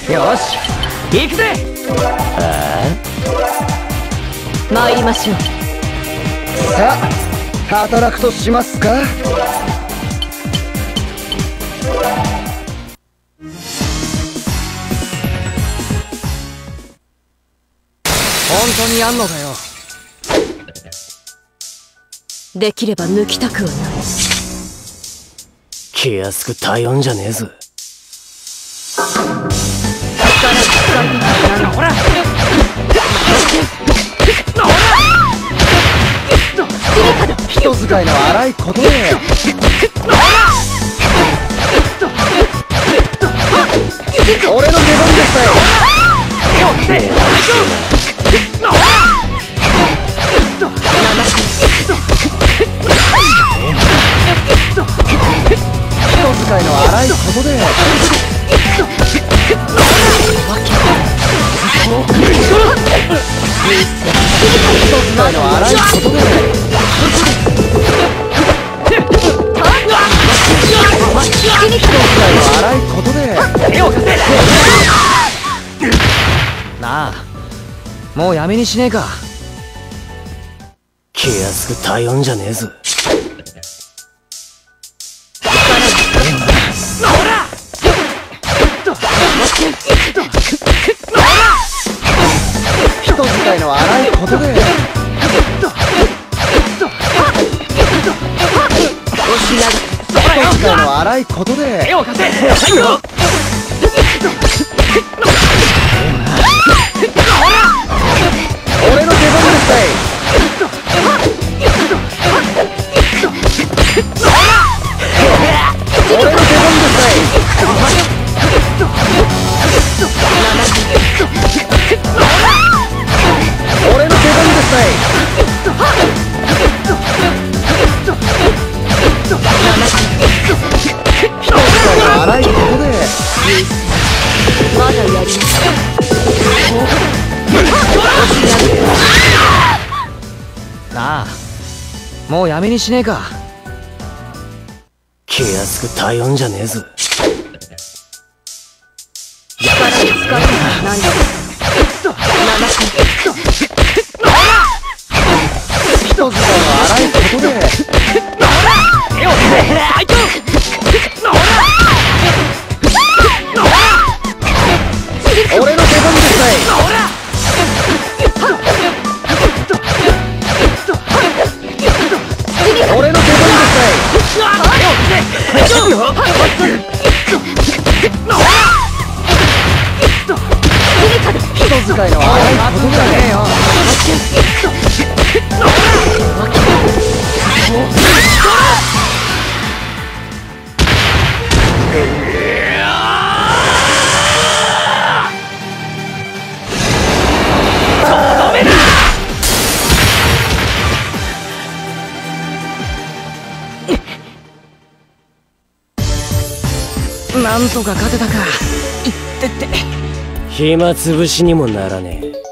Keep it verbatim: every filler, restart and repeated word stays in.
よし行くぜ。 ああ、参りましょう。 さあ働くとしますか。本当にやんのかよ。 できれば抜きたくはない。 気安く頼んじゃねえぞ。 ほら人使いの荒いことで俺の出番ですよ。人使いの荒いことで人使いの荒いことで人使いの荒いことでなあもうやめにしねえか。 気安く頼んじゃねえぞ。 人使いの荒いことで人使いの荒いことで俺の出番ですたい。俺の出番ですたい。俺の出番ですたい。人使いの荒いことでまだやります。 なあもうやめにしねえか。 気安く頼んじゃねえぞ。 力に使えないの。 人使いの荒いことで俺の出番ですたい。俺の出番ですたい。人使いの荒いことじゃねえよ。なんとか勝てたか。いってって暇つぶしにもならねえ。